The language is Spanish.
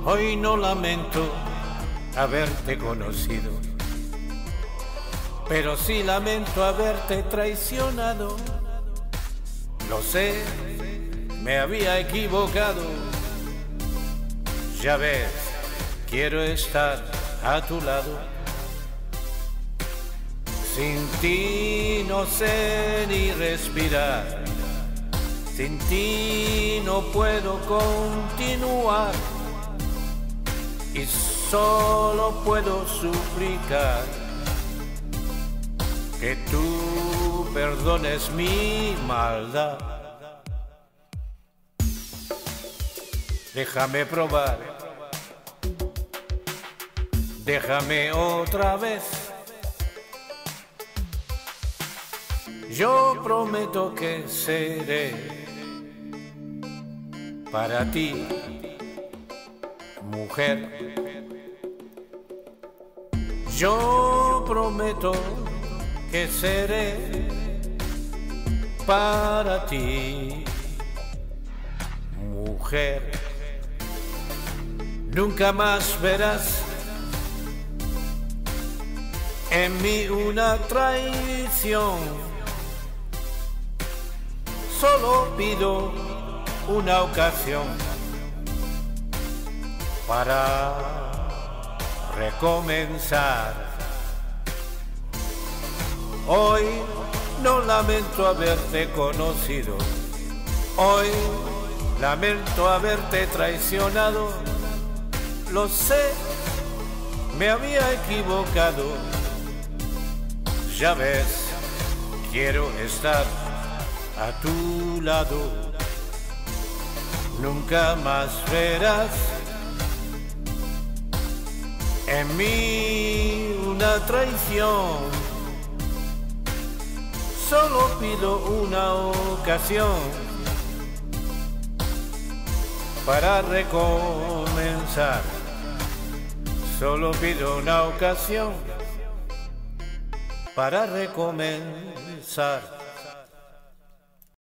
Hoy no lamento haberte conocido, pero sí lamento haberte traicionado. Lo sé, me había equivocado. Ya ves, quiero estar a tu lado. Sin ti no sé ni respirar. Sin ti no puedo continuar. Y solo puedo suplicar que tú perdones mi maldad. Déjame probar, déjame otra vez. Yo prometo que seré para ti mujer. Yo prometo que seré para ti mujer. Nunca más verás en mí una traición. Solo pido una ocasión para recomenzar. Hoy no lamento haberte conocido. Hoy lamento haberte traicionado. Lo sé, me había equivocado. Ya ves, quiero estar a tu lado. Nunca más verás en mí una traición. Solo pido una ocasión para recomenzar. Solo pido una ocasión para recomenzar.